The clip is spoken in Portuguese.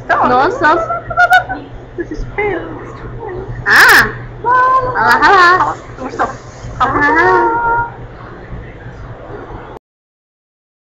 Nossa. Desespero. Ah! Olha lá, olha lá. Gostou?